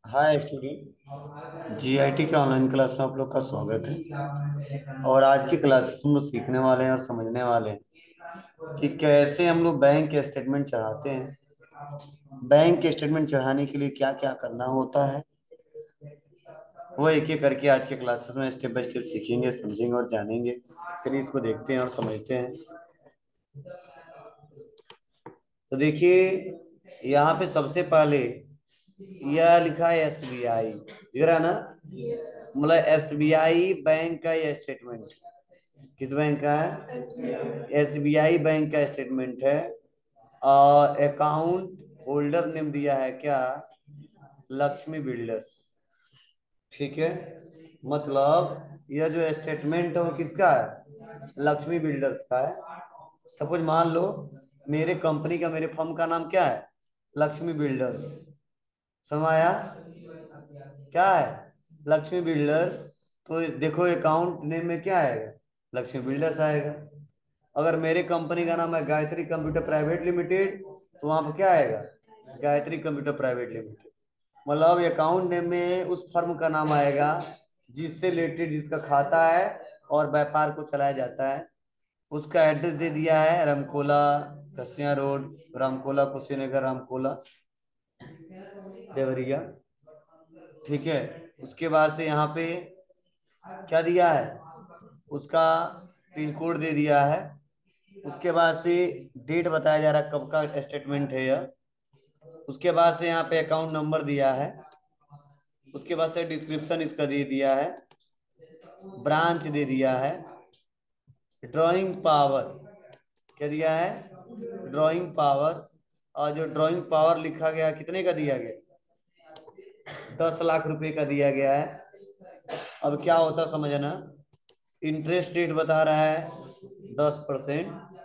हाय student. GIT के online class में आप लोग का स्वागत है। और आज की क्लास हम लोग सीखने वाले हैं और समझने वाले हैं कि कैसे हम लोग बैंक स्टेटमेंट चढ़ाते हैं। बैंक स्टेटमेंट चढ़ाने के लिए क्या क्या करना होता है, वो एक एक करके आज के क्लासेस में स्टेप बाय स्टेप सीखेंगे, समझेंगे और जानेंगे। चलिए इसको देखते हैं और समझते हैं। तो देखिए, यहाँ पे सबसे पहले यह लिखा है एसबीआई, दिख रहा है ना। मतलब एसबीआई बैंक का ये स्टेटमेंट, किस बैंक का है? एसबीआई बैंक का स्टेटमेंट है। और अकाउंट होल्डर नेम दिया है क्या? लक्ष्मी बिल्डर्स। ठीक है, मतलब यह जो स्टेटमेंट है वो किसका है? लक्ष्मी बिल्डर्स का है। सपोज मान लो मेरे कंपनी का, मेरे फर्म का नाम क्या है? लक्ष्मी बिल्डर्स। समझ आया? क्या है? लक्ष्मी बिल्डर्स। तो देखो अकाउंट नेम में क्या आएगा? लक्ष्मी बिल्डर्स आएगा। अगर मेरे कंपनी का नाम है गायत्री कंप्यूटर प्राइवेट लिमिटेड, तो वहां पर क्या आएगा? Gayatri computer private limited. मतलब अकाउंट नेम में उस फर्म का नाम आएगा जिससे रिलेटेड जिसका खाता है और व्यापार को चलाया जाता है। उसका एड्रेस दे दिया है रामकोला, कसिया रोड, रामकोला कुशीनगर, रामकोला देवरिया। ठीक है, उसके बाद से यहाँ पे क्या दिया है? उसका पिन कोड दे दिया है। उसके बाद से डेट बताया जा रहा है कब का स्टेटमेंट है यह। उसके बाद से यहाँ पे अकाउंट नंबर दिया है। उसके बाद से डिस्क्रिप्शन इसका दे दिया है, ब्रांच दे दिया है, ड्राइंग पावर क्या दिया है? Drawing power. और जो ड्राइंग पावर लिखा गया कितने का दिया गया? 10 लाख रुपए का दिया गया है। अब क्या होता समझना। इंटरेस्ट रेट बता रहा है 10%।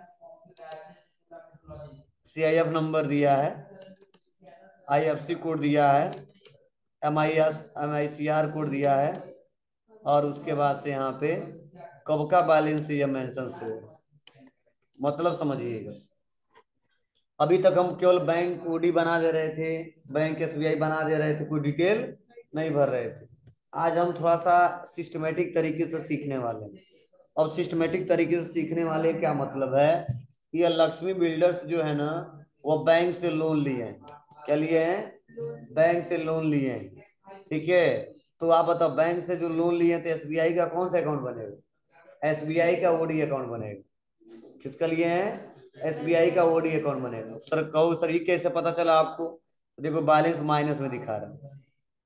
सीआईएफ नंबर दिया है, आईएफसी कोड दिया है, एमआईसीआर कोड दिया है। और उसके बाद से यहाँ पे कब का बैलेंस ये मेंशन हो, मतलब समझिएगा। अभी तक हम केवल बैंक ओडी बना दे रहे थे, बैंक एसबीआई बना दे रहे थे, कोई डिटेल नहीं भर रहे थे। आज हम थोड़ा सा सिस्टमेटिक तरीके से सीखने वाले हैं। अब सिस्टमेटिक तरीके से सीखने वाले क्या मतलब है? ये लक्ष्मी बिल्डर्स जो है ना, वो बैंक से लोन लिए हैं। क्या लिए हैं? बैंक से लोन लिए हैं। ठीक है, तो आप बताओ बैंक से जो लोन लिए हैं तो एसबीआई का कौन सा अकाउंट बनेगा? एसबीआई का ओडी अकाउंट बनेगा। किसका लिए हैं? एसबीआई का ओडी अकाउंट बनेगा। सर कहो सर ये कैसे पता चला आपको? तो देखो बैलेंस माइनस में दिखा रहा है।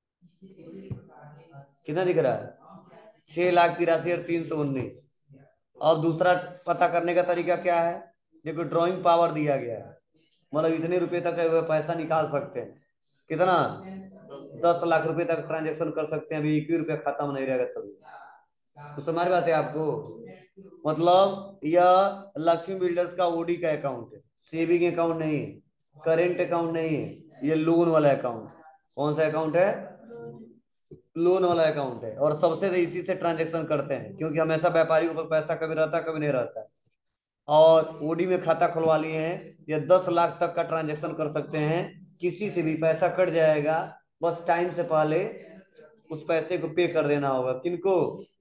कितना दिख रहा है? 6,83,319। और दूसरा पता करने का तरीका क्या है? देखो ड्राइंग पावर दिया गया है, मतलब इतने रुपए तक पैसा निकाल सकते हैं। कितना? 10 लाख रुपए तक ट्रांजेक्शन कर सकते हैं। अभी एक भी रुपया खाता में नहीं रहेगा तभी। तो समझ बात है आपको? मतलब यह लक्ष्मी बिल्डर्स का ओडी का अकाउंट है, सेविंग अकाउंट नहीं है, करेंट अकाउंट नहीं है, ये लोन वाला अकाउंट। कौन सा अकाउंट है? लोन वाला अकाउंट है। और सबसे तो इसी से ट्रांजेक्शन करते हैं, क्योंकि हमेशा व्यापारी के ऊपर पैसा कभी रहता है कभी नहीं रहता है। और ओडी में खाता खुलवा लिए हैं, ये 10 लाख तक का ट्रांजेक्शन कर सकते हैं। किसी से भी पैसा कट जाएगा, बस टाइम से पहले उस पैसे को पे कर देना होगा। किनको?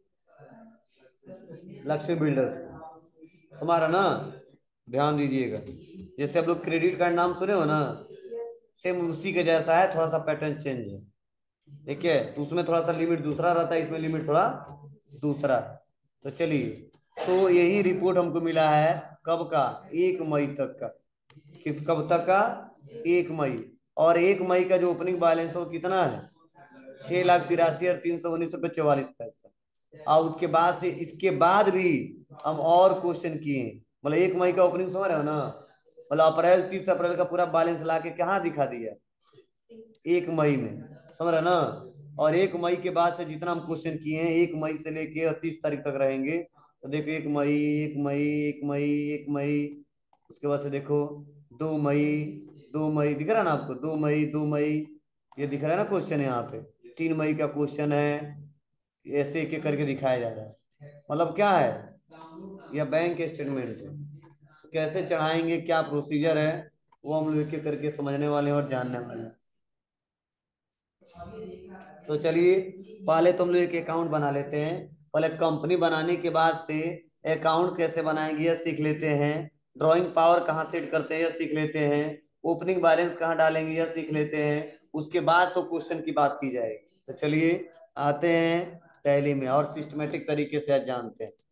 लक्ष्मी बिल्डर्स को। हमारा ना ध्यान दीजिएगा। जैसे आप लोग क्रेडिट कार्ड नाम सुने हो ना, सेम उसी के जैसा है, थोड़ा सा पैटर्न चेंज है। ठीक है, तो उसमें थोड़ा सा लिमिट दूसरा रहता है, इसमें लिमिट थोड़ा दूसरा। तो चलिए, तो यही रिपोर्ट हमको मिला है कब का? 1 मई तक का। कब तक का? 1 मई। और 1 मई का जो ओपनिंग बैलेंस है वो कितना है? 6,83,319 रुपये 44 पैसा। और उसके बाद से इसके बाद भी हम और क्वेश्चन किए। मतलब 1 मई का ओपनिंग समझ रहे हो ना, मतलब अप्रैल 30 अप्रैल का पूरा बैलेंस ला के कहाँ दिखा दिया? 1 मई में। समझ रहे ना? और 1 मई के बाद से जितना हम क्वेश्चन किए हैं 1 मई से लेके 30 तारीख तक रहेंगे। तो देखो 1 मई, 1 मई, 1 मई, 1 मई। उसके बाद से देखो 2 मई, 2 मई दिख रहा है ना आपको? 2 मई, 2 मई, ये दिख रहा है ना क्वेश्चन यहाँ पे। 3 मई का क्वेश्चन है। ऐसे एक एक करके दिखाया जा रहा है। मतलब क्या है? यह बैंक स्टेटमेंट है। कैसे चढ़ाएंगे, क्या प्रोसीजर है, वो हम लोग एक एक करके समझने वाले हैं और जानने वाले हैं। तो चलिए पहले तुम लोग एक अकाउंट बना लेते हैं। पहले कंपनी बनाने के बाद से अकाउंट कैसे बनाएंगे यह सीख लेते हैं। ड्राइंग पावर कहाँ सेट करते हैं यह सीख लेते हैं। ओपनिंग बैलेंस कहाँ डालेंगे यह सीख लेते हैं। उसके बाद तो क्वेश्चन की बात की जाएगी। तो चलिए आते हैं टैली में और सिस्टमेटिक तरीके से आज जानते हैं।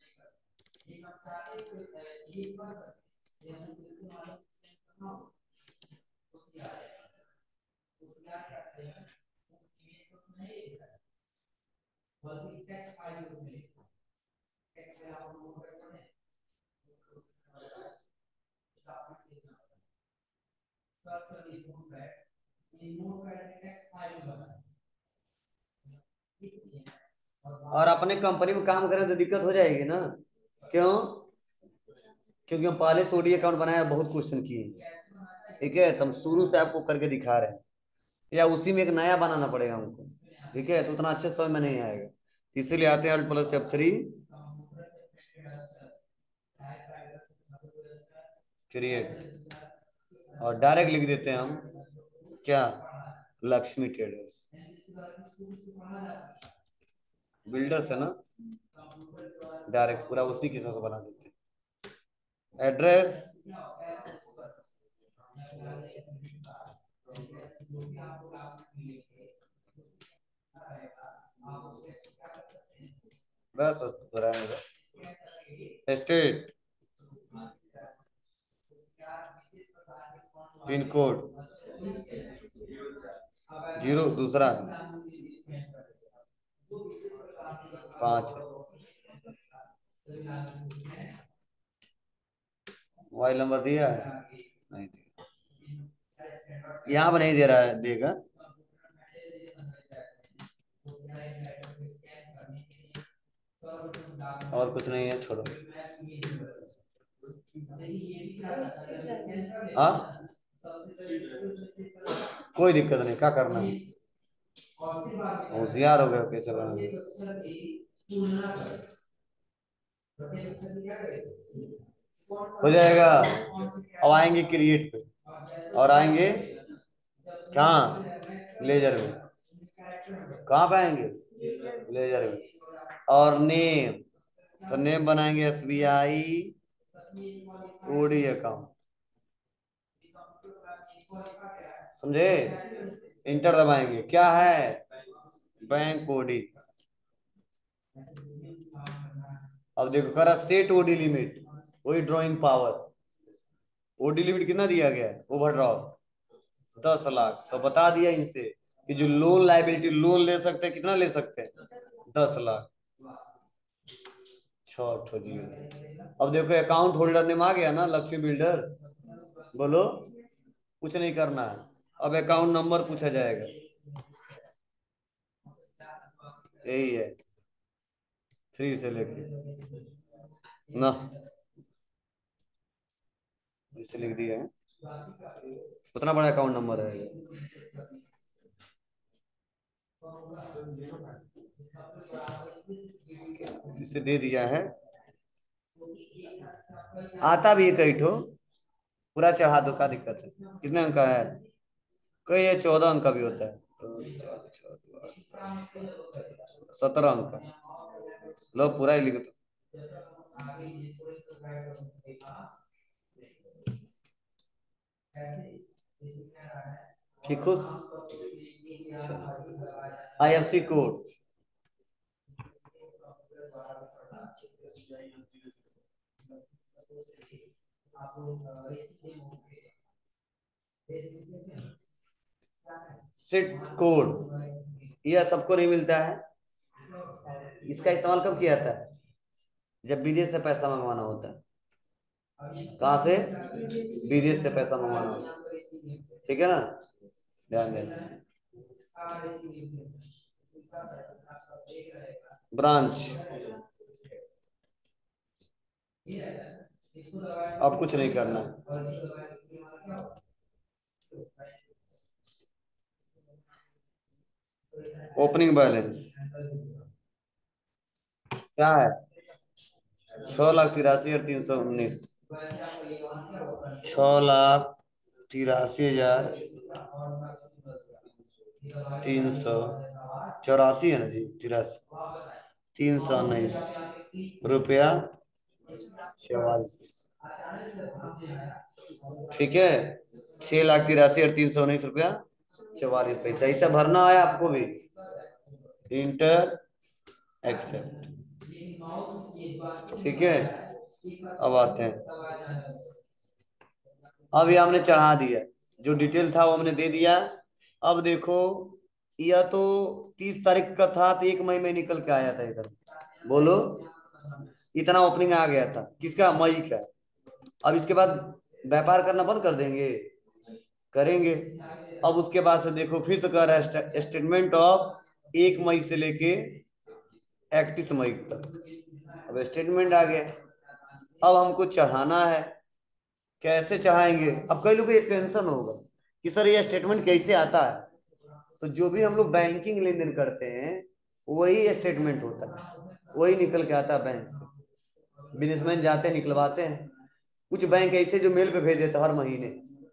और अपने कंपनी में काम करें तो दिक्कत हो जाएगी ना। क्यों? क्योंकि हम पहले से ओडी अकाउंट बनाया बहुत क्वेश्चन किए। ठीक है तो हम शुरू से आपको करके दिखा रहे हैं या उसी में एक नया बनाना पड़ेगा हमको। ठीक है तो उतना अच्छे समझ में नहीं आएगा। इसीलिए आते हैं Alt+F3 क्रिएट और डायरेक्ट लिख देते हैं हम क्या लक्ष्मी ट्रेडर्स। बिल्डर्स है ना डायरेक्ट पूरा उसी के हिसाब से बना देते हैं। Address bus state pin code 0 दूसरा है 5 मोबाइल नंबर दिया है नहीं दिया यहाँ पर नहीं दे रहा है देगा। और कुछ नहीं है छोड़ो। हाँ कोई दिक्कत नहीं क्या करना है। होशियार हो गए कैसे बनेंगे। हो जाएगा। अब आएंगे क्रिएट पे और आएंगे कहाँ लेजर में। कहाँ पे आएंगे लेजर में और नेम। तो नेम बनाएंगे SBI ओडी अकाउंट। समझे? इंटर दबाएंगे क्या है बैंक ओडी। अब देखो करा सेट ओडी लिमिट वही ड्राइंग पावर। ओडी लिमिट कितना दिया गया है ओवरड्राफ्ट 10 लाख। तो बता दिया इनसे कि जो लोन लाइबिलिटी लोन ले सकते हैं कितना ले सकते हैं 10 लाख। 6 जीरो। अब देखो अकाउंट होल्डर नेम आ गया ना लक्ष्मी बिल्डर्स। बोलो कुछ नहीं करना है। अब अकाउंट नंबर पूछा जाएगा यही है 3 से लेके ना इसे लिख दिया है। उतना बड़ा अकाउंट नंबर है इसे दे दिया है। आता भी है कई ठो पूरा चढ़ा दो का दिक्कत है। कितने अंक का है कई ये 14 अंक का भी होता है। 17 अंक का। लो पूरा ही लिख दो। ठीक खुश। IFC कोड सिट कोड यह सबको नहीं मिलता है। इसका इस्तेमाल कब किया जाता है जब विदेश से पैसा मंगवाना होता है। कहाँ से विदेश से पैसा मंगवाना होता है। ठीक है ना ध्यान देना। ब्रांच अब कुछ नहीं करना ओपनिंग बैलेंस क्या है 6,83,319। 6,83,000 384 है ना जी, 83, 319 रुपया 44 पैसे। ठीक है, 6,83,और 319 रुपया 44 पैसा, ऐसा भरना है आपको भी। Enter accept. ठीक है, अब आते हैं। अब ये हमने चढ़ा दिया, जो डिटेल था वो हमने दे दिया। अब देखो, यह तो 30 तारीख का था, तो 1 मई में निकल के आया था इधर। बोलो, इतना ओपनिंग आ गया था किसका, मई का। अब इसके बाद व्यापार करना बंद कर देंगे, करेंगे। अब उसके बाद से देखो फिर से कह रहा है स्टेटमेंट ऑफ 1 मई से लेके 31 मई तक। अब स्टेटमेंट आ गया, अब हमको चढ़ाना है। कैसे चढ़ाएंगे, अब कई लोग को ये टेंशन होगा कि सर ये स्टेटमेंट कैसे आता है। तो जो भी हम लोग बैंकिंग लेन देन करते हैं वही स्टेटमेंट होता है, वही निकल के आता है बैंक से। बिजनेसमैन जाते हैं निकलवाते हैं। कुछ बैंक ऐसे जो मेल पे भेज देते हैं हर महीने,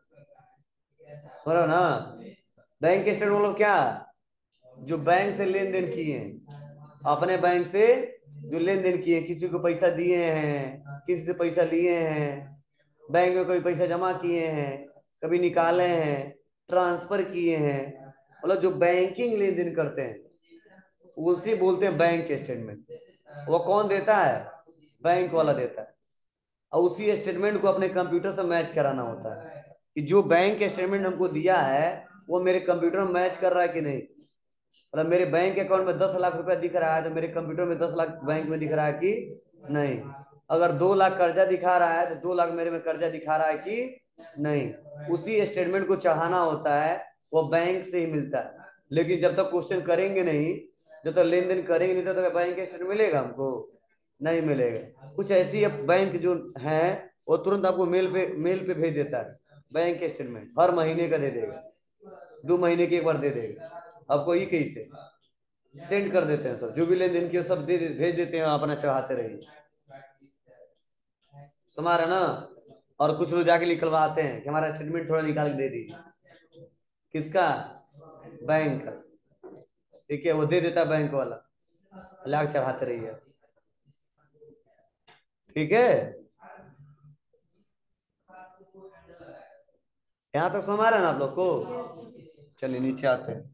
समझ ना। बैंक स्टेटमेंट मतलब क्या, जो बैंक से लेन देन किए हैं, अपने बैंक से जो लेन देन किए, किसी को पैसा दिए हैं, किसी से पैसा लिए हैं, बैंक में कोई पैसा जमा किए हैं, कभी निकाले हैं, ट्रांसफर किए हैं, मतलब जो बैंकिंग लेन देन करते हैं उसी बोलते हैं बैंक स्टेटमेंट। वो कौन देता है, बैंक वाला देता है। और उसी स्टेटमेंट को अपने कंप्यूटर से मैच कराना होता है कि जो बैंक स्टेटमेंट हमको दिया है वो मेरे कंप्यूटर में मैच कर रहा है कि नहीं। मतलब मेरे बैंक अकाउंट में 10 लाख रुपया दिख रहा है तो मेरे कंप्यूटर में 10 लाख बैंक में दिख रहा है कि नहीं। अगर 2 लाख कर्जा दिखा रहा है तो 2 लाख मेरे में कर्जा दिखा रहा है कि नहीं। उसी स्टेटमेंट को चढ़ाना होता है, वो बैंक से ही मिलता है। लेकिन जब तक क्वेश्चन करेंगे नहीं, जब तक लेन देन करेंगे नहीं, तब तक बैंक स्टेटमेंट मिलेगा हमको, नहीं मिलेगा। कुछ ऐसी बैंक जो है वो तुरंत आपको मेल पे भेज देता है, बैंक स्टेटमेंट हर महीने का दे देगा, 2 महीने की एक बार दे देगा आपको। ये कैसे सेंड कर देते हैं, सब जो भी लेन देन किया सब भेज देते हैं, अपना चढ़ाते रहिए। समझ रहे ना। और कुछ लोग जाके निकलवाते हैं कि हमारा स्टेटमेंट थोड़ा निकाल के दे दीजिए। किसका, बैंक का। ठीक है, वो दे देता है बैंक वाला, लाख चढ़ाते रहिए। ठीक है, यहाँ तक समझ रहे हैं ना आप लोग को। चलिए नीचे आते हैं।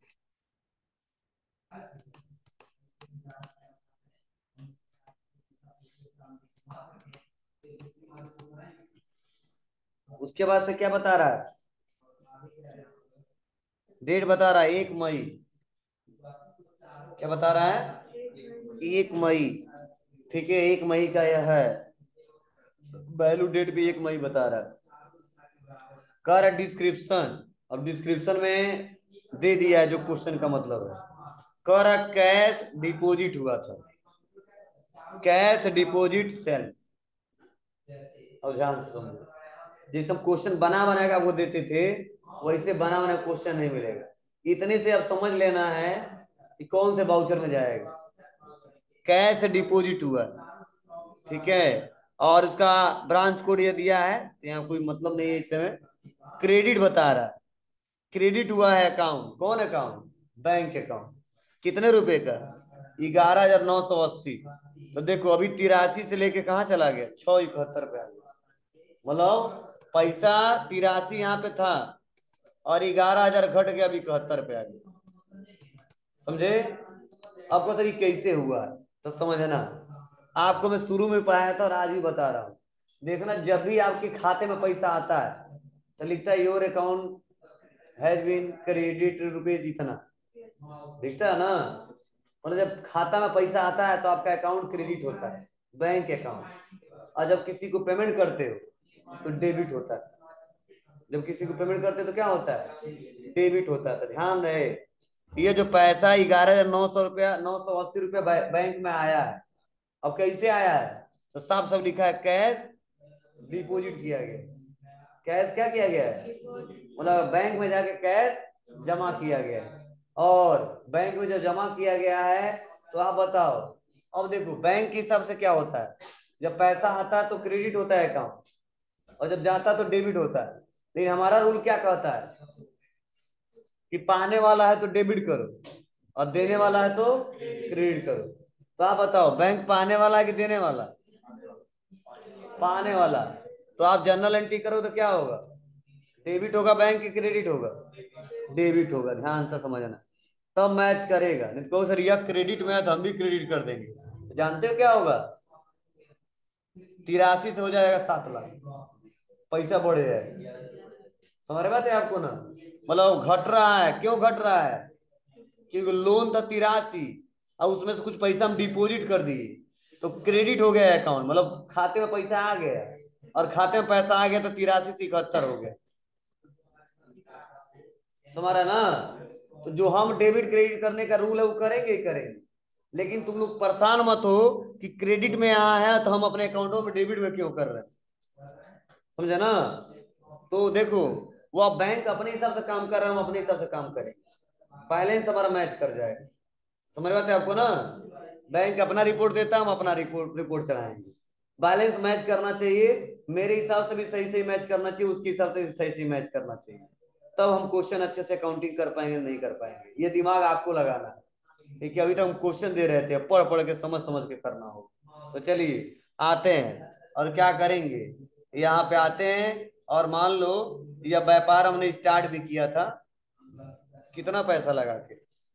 उसके बाद से क्या बता रहा है, डेट बता रहा है 1 मई। क्या बता रहा है, 1 मई। ठीक है, 1 मई का यह है वैल्यू, डेट भी 1 मई बता रहा है। कर डिस्क्रिप्शन, अब डिस्क्रिप्शन में दे दिया है जो क्वेश्चन का मतलब है। कर कैश डिपॉजिट हुआ था, कैश डिपॉजिट सेल। अब ध्यान से समझो, जैसे हम क्वेश्चन बना बना के आपको देते थे वैसे बना बना क्वेश्चन नहीं मिलेगा। इतने से अब समझ लेना है कि कौन से बाउचर में जाएगा। कैश डिपॉजिट हुआ, ठीक है, और इसका ब्रांच कोड ये दिया है, यहाँ कोई मतलब नहीं है इस समय। क्रेडिट बता रहा है, क्रेडिट हुआ है अकाउंट, कौन अकाउंट, बैंक अकाउंट। कितने रुपए का, 11,980। तो देखो अभी 83 से लेके कहाँ चला गया, 671 पे आ गया। मतलब पैसा 83 यहाँ पे था और 11,000 घट गया, अभी 71 पे आ गया। समझे, आपको तो ये कैसे हुआ है तो समझ ना। आपको मैं शुरू में पढ़ाया था और आज भी बता रहा हूँ। देखना, जब भी आपके खाते में पैसा आता है तो लिखता है your account has been credit rupees इतना, दिखता है ना। मतलब जब खाता में पैसा आता है तो आपका अकाउंट क्रेडिट होता है, बैंक अकाउंट। और जब किसी को पेमेंट करते हो तो डेबिट होता है। जब किसी को पेमेंट करते हो तो क्या होता है, डेबिट होता है। तो ध्यान रहे, ये जो पैसा 11,900 रुपया 980 रुपया बैंक में आया है, अब कैसे आया है, तो साफ साफ लिखा है कैश डिपॉजिट किया गया। कैश क्या किया गया है, मतलब बैंक में जाके कैश जमा किया गया है। और बैंक में जो जमा किया गया है, तो आप बताओ। अब देखो बैंक के हिसाब से क्या होता है, जब पैसा आता है तो क्रेडिट होता है अकाउंट, और जब जाता है तो डेबिट होता है। लेकिन हमारा रूल क्या कहता है, कि पाने वाला है तो डेबिट करो और देने वाला है तो क्रेडिट करो। तो आप बताओ बैंक पाने वाला है कि देने वाला? पाने वाला। तो आप जर्नल एंट्री करो तो क्या होगा? डेबिट होगा बैंक की क्रेडिट होगा? डेबिट होगा, ध्यान से समझना। तब मैच करेगा, नहीं तो सर यह क्रेडिट में है तो हम भी क्रेडिट कर देंगे, तो जानते हो क्या होगा? 83 से हो जाएगा 7 लाख, पैसा बढ़ जाएगा। समझ रहे बात है आपको ना? मतलब घट रहा है, क्यों घट रहा है? क्योंकि लोन था 83 और उसमें से कुछ पैसा हम डिपॉजिट कर दिए, तो क्रेडिट हो गया अकाउंट, मतलब खाते में पैसा आ गया। और खाते में पैसा आ गया तो 83 से 71 हो गया। समझ रहा है ना? तो जो हम डेबिट क्रेडिट करने का रूल है वो करेंगे ही करेंगे। लेकिन तुम लोग परेशान मत हो कि क्रेडिट में आया है तो हम अपने अकाउंटों में डेबिट में क्यों कर रहे हैं। समझे ना? तो देखो, वो अब बैंक अपने हिसाब से काम कर रहा है, हम अपने हिसाब से काम करेंगे, बैलेंस हमारा मैच कर जाएगा। समझ बात है आपको ना? बैंक अपना रिपोर्ट देता है, हम अपना रिपोर्ट रिपोर्ट चढ़ाएंगे। बैलेंस मैच करना चाहिए, मेरे हिसाब से भी सही सही मैच करना चाहिए, उसके हिसाब से भी सही सही मैच करना चाहिए। तब हम क्वेश्चन अच्छे से काउंटिंग कर पाएंगे, नहीं कर पाएंगे, ये दिमाग आपको लगाना है। देखिए अभी तक हम क्वेश्चन दे रहे थे, पढ़ पढ़ के समझ समझ के करना हो। तो चलिए आते हैं और क्या करेंगे। यहाँ पे आते हैं और मान लो यह व्यापार हमने स्टार्ट भी किया था, कितना पैसा लगा के।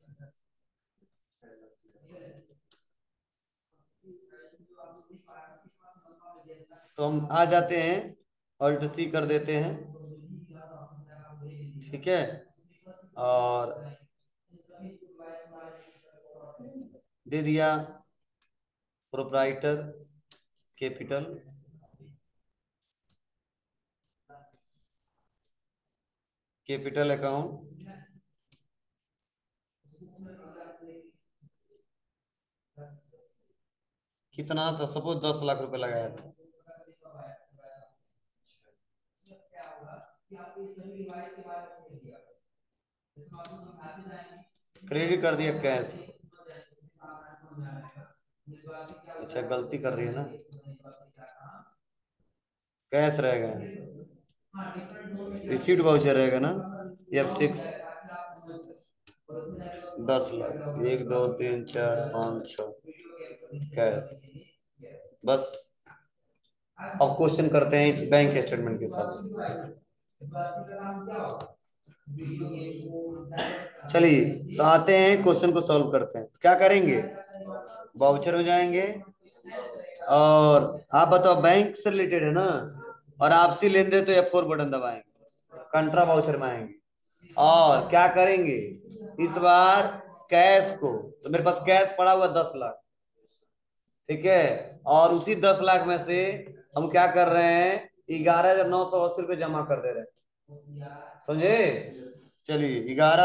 तो हम आ जाते हैं, ऑल्ट सी कर देते हैं, ठीक है। और दे दिया प्रोप्राइटर कैपिटल, कैपिटल अकाउंट, कितना था, सपोज 10 लाख रुपए लगाया था। क्रेडिट कर दिया कैश। अच्छा गलती कर रही है ना, कैश रहेगा, रिसीट वाउचर रहेगा ना। F6 10 लाख, 1 2 3 4 5 6 कैश, बस। अब क्वेश्चन करते हैं इस बैंक स्टेटमेंट के हिसाब से। चलिए तो आते हैं क्वेश्चन को सॉल्व करते हैं, क्या करेंगे? वाउचर में जाएंगे और आप बताओ बैंक से रिलेटेड है ना, और आपसी लेन देन, तो F4 बटन दबाएंगे, कंट्रा वाउचर में आएंगे और क्या करेंगे इस बार? कैश को, तो मेरे पास कैश पड़ा हुआ 10 लाख, ठीक है। और उसी 10 लाख में से हम क्या कर रहे हैं, 11,980 रुपये जमा कर दे रहे हैं, समझे? चलिए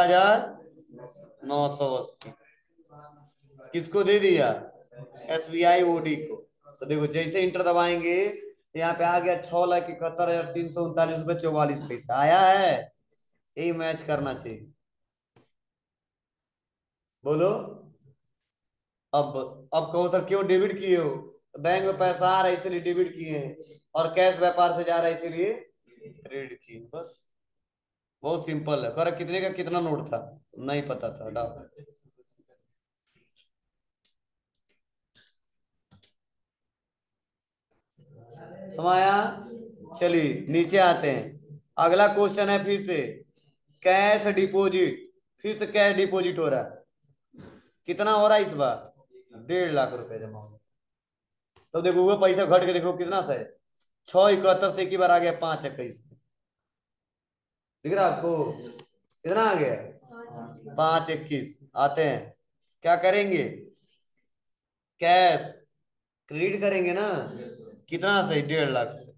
11,980 किसको दे दिया? SBI OD को। तो देखो जैसे इंटर दबाएंगे यहाँ पे आ गया 6,71,339 रुपये 44 पैसा आया है। यही मैच करना चाहिए, बोलो। अब अब कहो सर क्यों डेबिट किए हो? बैंक में पैसा आ रहा है इसलिए डेबिट किए हैं, और कैश व्यापार से जा रहा है इसीलिए क्रेडिट किए, बस। बहुत सिंपल है। कर कितने का कितना नोट था? नहीं पता था, हटाओ। समाया। चलिए नीचे आते हैं, अगला क्वेश्चन है फिर से कैश डिपॉजिट। फिर से कैश डिपॉजिट हो रहा है, कितना हो रहा है इस बार? 1.5 लाख रुपए जमा हो। तो देखो वो पैसा घट के देखो कितना था, 6,71 से एक ही बार आ गया 5,21। दिख रहा है आपको कितना आ गया? 5,21। आते हैं क्या करेंगे, कैश क्रेडिट करेंगे ना, कितना से? 1.5 लाख से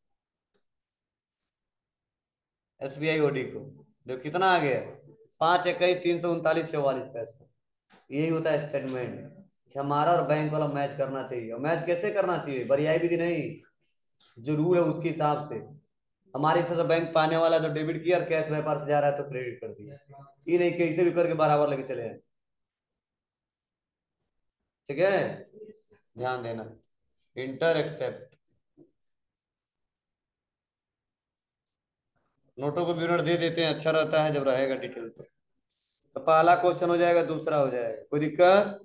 SBI OD को। देखो कितना आ गया, 5,21,339 44 पैसा। यही होता है स्टेटमेंट, कि हमारा और बैंक वाला मैच करना चाहिए। और मैच कैसे करना चाहिए, बरियाई विधि नहीं, जो रूल है उसके हिसाब से। हमारे हिसाब से बैंक पाने वाला है तो डेबिट किया, और कैश व्यापार से जा रहा है तो क्रेडिट कर दिया। ये नहीं कैसे भी करके बराबर लेके चले हैं, ठीक है। ध्यान देना, इंटर एक्सेप्ट, नोटों को भी दे देते हैं, अच्छा रहता है जब रहेगा डिटेल तो। तो पहला क्वेश्चन हो जाएगा, दूसरा हो जाएगा, कोई दिक्कत?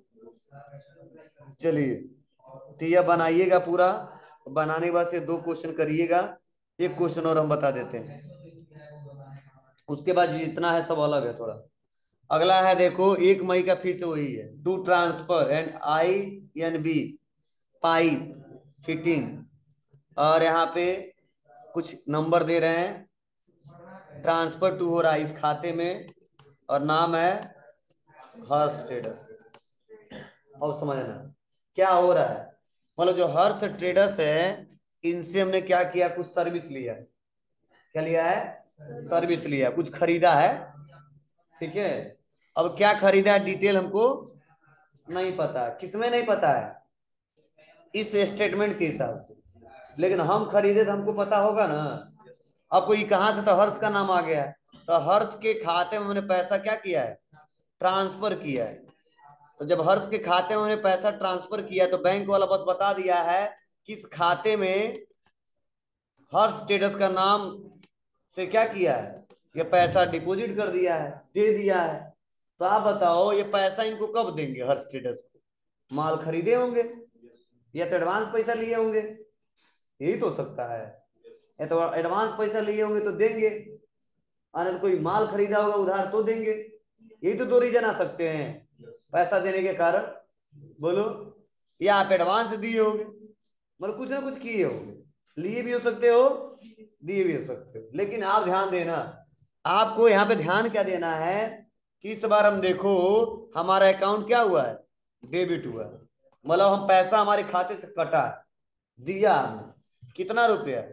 चलिए, तो यह बनाइएगा पूरा। बनाने के बाद से दो क्वेश्चन करिएगा, एक क्वेश्चन और हम बता देते हैं, उसके बाद जितना है सब अलग है थोड़ा। अगला है देखो, 1 मई का फीस वही है, to transfer and INB pipe fitting. और यहाँ पे कुछ नंबर दे रहे हैं, ट्रांसफर टू हो रहा है इस खाते में, और नाम है हर्ष ट्रेडर्स। और समझना क्या हो रहा है, मतलब जो हर्ष ट्रेडर्स है, इनसे हमने क्या किया, कुछ सर्विस लिया है। क्या लिया है? सर्विस लिया, कुछ खरीदा है। ठीक है, अब क्या खरीदा है डिटेल हमको नहीं पता है, किसमें नहीं पता है, इस स्टेटमेंट के हिसाब से। लेकिन हम खरीदे तो हमको पता होगा ना। आपको ये कहां से, तो हर्ष का नाम आ गया है, तो हर्ष के खाते में मैंने पैसा क्या किया है, ट्रांसफर किया है। तो जब हर्ष के खाते में मैंने पैसा ट्रांसफर किया, तो बैंक वाला बस बता दिया है किस खाते में हर्ष ट्रेडर्स का नाम से क्या किया है, ये पैसा डिपॉजिट कर दिया है, दे दिया है। तो आप बताओ, ये पैसा इनको कब देंगे हर्ष ट्रेडर्स को? माल खरीदे होंगे या तो एडवांस पैसा लिए होंगे, यही तो हो सकता है। या तो एडवांस पैसा लिए होंगे तो देंगे, और तो कोई माल खरीदा होगा उधार तो देंगे। यही तो दो रीजन आ सकते हैं पैसा देने के कारण, बोलो। या आप एडवांस दिए होंगे, मतलब कुछ ना कुछ किए होंगे, लिए भी हो सकते हो, दिए भी हो सकते हो। लेकिन आप ध्यान देना, आपको यहाँ पे ध्यान क्या देना है कि इस बार हम देखो हमारा अकाउंट क्या हुआ है, डेबिट हुआ है। मतलब हम पैसा हमारे खाते से कटा, दिया हमने कितना रुपया,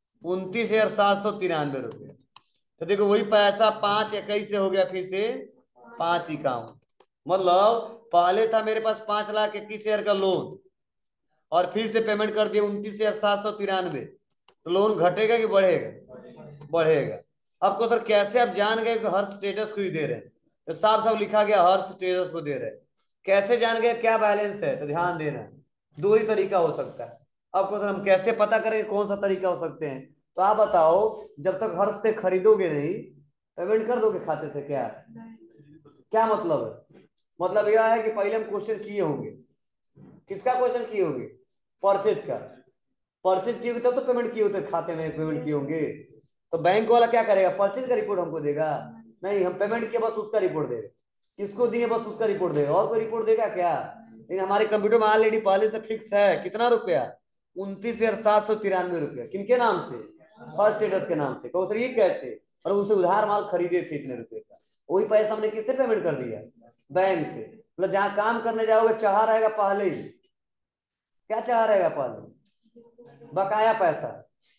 29,793 रुपया। तो देखो वही पैसा 5 21 से हो गया फिर से 5 51। मतलब पहले था मेरे पास 5,21,000 का लोन, और फिर से पेमेंट कर दिया 29,793। तो लोन घटेगा कि बढ़ेगा? बढ़ेगा। आपको सर कैसे आप जान गए कि हर्ष ट्रेडर्स को ही दे रहे हैं? तो साफ साफ लिखा गया हर्ष ट्रेडर्स को दे रहे हैं। कैसे जान गए क्या बैलेंस है? तो ध्यान देना, दो ही तरीका हो सकता है। आपको सर हम कैसे पता करें कौन सा तरीका हो सकते हैं? तो आप बताओ, जब तक हर्ष से खरीदोगे नहीं, पेमेंट कर दोगे खाते से क्या? क्या मतलब है? मतलब यह है कि पहले हम क्वेश्चन किए होंगे, किसका क्वेश्चन किए होंगे, परचेज का। परचेज किए होंगे तब तो पेमेंट किए होते, खाते में पेमेंट किए होंगे। तो बैंक वाला क्या करेगा, परचेज का रिपोर्ट हमको देगा? नहीं, हम पेमेंट किया बस उसका रिपोर्ट देगा, किसको दिए बस उसका रिपोर्ट देगा, और कोई रिपोर्ट देगा क्या? लेकिन हमारे कंप्यूटर में ऑलरेडी पहले से फिक्स है कितना रुपया, 29,793 रुपया। किनके नाम से? फर्स्ट स्टेटस के नाम से। तो सर ये कैसे, और उनसे उधार माल खरीदे थे इतने रुपए का, वही पैसा हमने किससे पेमेंट कर दिया, बैंक से। मतलब जहां काम करने जाओगे चाह रहेगा पहले ही, क्या चाह रहेगा पहले, बकाया पैसा,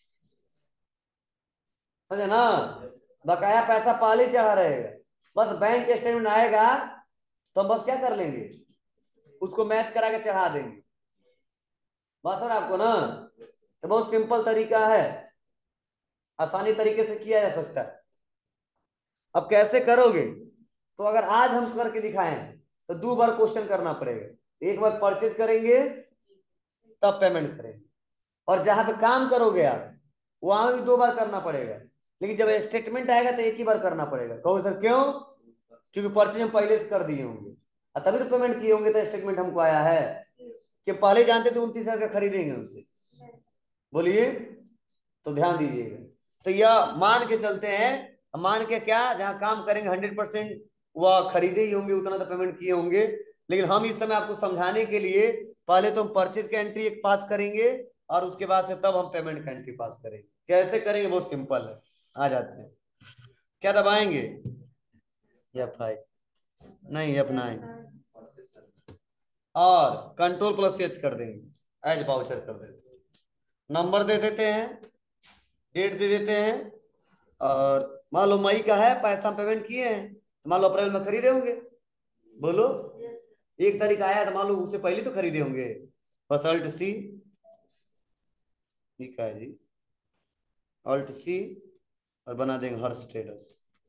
समझे ना? बकाया पैसा पहले ही चाह रहेगा। बस बैंक स्टेटमेंट आएगा तो हम बस क्या कर लेंगे, उसको मैच करा के चढ़ा देंगे, बस सर आपको ना। तो बहुत सिंपल तरीका है, आसानी तरीके से किया जा सकता है। अब कैसे करोगे, तो अगर आज हम करके दिखाएं तो 2 बार क्वेश्चन करना पड़ेगा। एक बार परचेज करेंगे तब पेमेंट करेंगे, और जहां पे काम करोगे आप वहां भी 2 बार करना पड़ेगा। लेकिन जब स्टेटमेंट आएगा तो एक ही बार करना पड़ेगा। कहो सर क्यों? क्योंकि परचेज हम पहले से कर दिए होंगे, और तभी तो पेमेंट किए होंगे, तो स्टेटमेंट हमको आया है कि पहले जानते थे 29,000 का खरीदेंगे उनसे। बोलिए, तो ध्यान दीजिएगा। तो यह मान के चलते हैं, मान के क्या, जहां काम करेंगे 100% वह खरीदे ही होंगे, उतना तो पेमेंट किए होंगे। लेकिन हम इस समय आपको समझाने के लिए पहले तो हम परचेज का एंट्री एक पास करेंगे, और उसके बाद से तब हम पेमेंट का एंट्री पास करेंगे। कैसे करेंगे, बहुत सिंपल है, आ जाते हैं। क्या दबाएंगे, F5 नहीं, F9, और कंट्रोल+H कर देंगे, एज वाउचर कर देते हैं, नंबर दे देते हैं, डेट दे देते हैं। और मान लो मई का है, पैसा हम पेमेंट किए हैं, तो मान लो अप्रैल में खरीदे होंगे, बोलो। 1 तारीख आया तो मान लो उससे पहले तो खरीदे होंगे, बस Alt+C, ठीक है जी, Alt+C, और बना देंगे हर्ष ट्रेडर्स।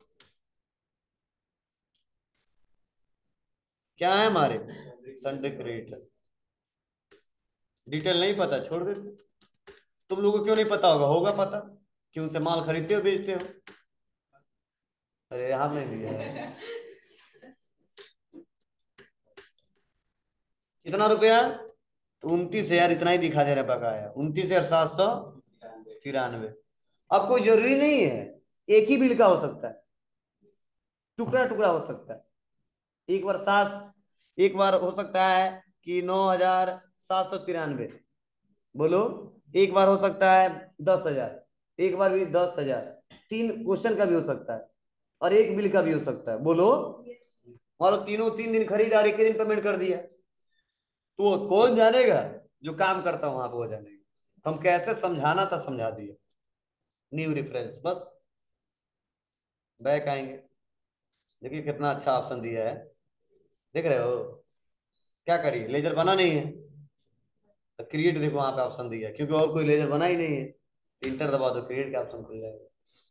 क्या है हमारे, संडे क्रेडिट। डिटेल नहीं पता, छोड़ देते। तुम लोगों को क्यों नहीं पता होगा, होगा पता, क्यों से माल खरीदते हो बेचते हो। अरे यहाँ नहीं दिया है, कितना रुपया? 29,000 इतना ही दिखा दे रहा है बकाया, 29,793। अब कोई जरूरी नहीं है एक ही बिल का हो सकता है, टुकड़ा टुकड़ा हो सकता है। एक बार सात, एक बार हो सकता है कि 9,793, बोलो। एक बार हो सकता है 10,000, एक बार भी 10,000, तीन क्वेश्चन का भी हो सकता है, और एक बिल का भी हो सकता है, बोलो। और तीनों 3 दिन खरीदार एक ही दिन पेमेंट कर दिया, तो कौन जानेगा? जो काम करता है वहां पे वो जानेगा। हम कैसे समझाना था समझा दिए। न्यू रेफरेंस बस। बैक आएंगे, देखिए कितना अच्छा ऑप्शन दिया है, देख रहे हो? क्या करिए, लेजर बना नहीं है तो क्रिएट, देखो वहां पे ऑप्शन दिया है, क्योंकि और कोई लेजर बना ही नहीं है। इंटर दबा दो, क्रिएट का ऑप्शन खुल जाएगा।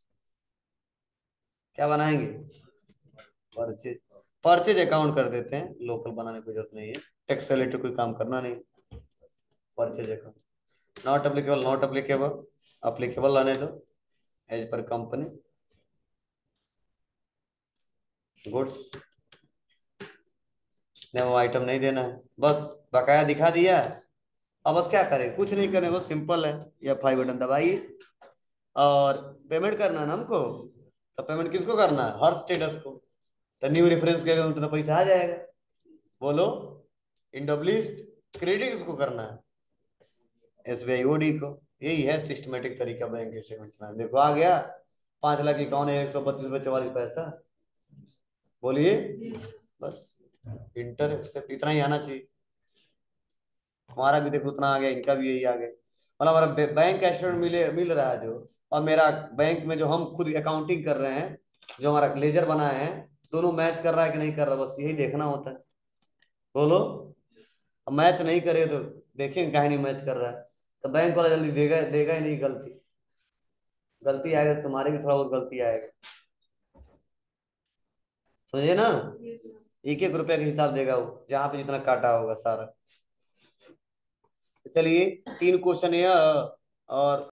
क्या बनाएंगे? परचेज। परचेज अकाउंट कर देते हैं, लोकल बनाने की जरूरत नहीं है, टैक्स से रिलेटेड कोई काम करना नहीं। Purchase account not applicable, not applicable, applicable आने दो, एज पर कंपनी, गुड्स ने वो आइटम नहीं देना है, बस बकाया दिखा दिया। अब बस क्या करें, कुछ नहीं करें, बस सिंपल है, या फाइव बटन दबाइए और पेमेंट करना है ना हमको। तो पेमेंट किसको करना है? हर स्टेटस को। तो न्यू रेफरेंस के उतना पैसा आ जाएगा, बोलो। इंडब्लिस्ट क्रेडिट किसको करना है? SBI OD को। यही है सिस्टमेटिक तरीका बैंक स्टेटमेंट में, देखो आ गया। 5 लाख इक्यावन 132 रुपये 44 पैसा, बोलिए। बस इंटर एक्सेप्ट इतना ही आना चाहिए। हमारा भी देखो उतना आ गया, इनका भी यही आ गया। मतलब हमारा बैंक स्टेटमेंट मिल रहा है जो, और मेरा बैंक में जो हम खुद अकाउंटिंग कर रहे हैं, जो हमारा लेजर बना है, दोनों मैच कर रहा है कि नहीं कर रहा, बस यही देखना होता है, बोलो। अब मैच नहीं करे तो देखेंगे काहे नहीं मैच कर रहा है, तो बैंक वाला जल्दी देगा देगा ही नहीं। गलती गलती आएगा तो तुम्हारी भी थोड़ा बहुत गलती आएगा, समझे ना? एक एक रुपए का हिसाब देगा वो, जहां पे जितना काटा होगा सारा। तो चलिए 3 क्वेश्चन है, और